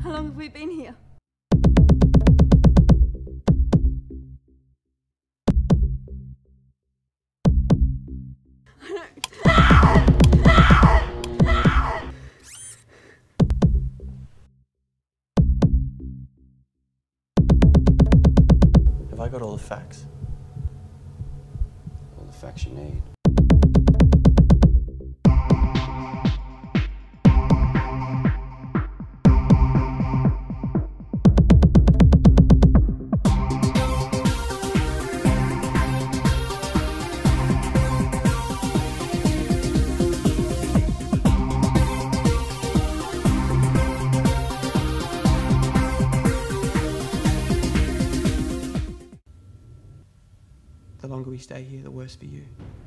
How long have we been here? Have I got all the facts? All the facts you need. The longer we stay here, the worse for you.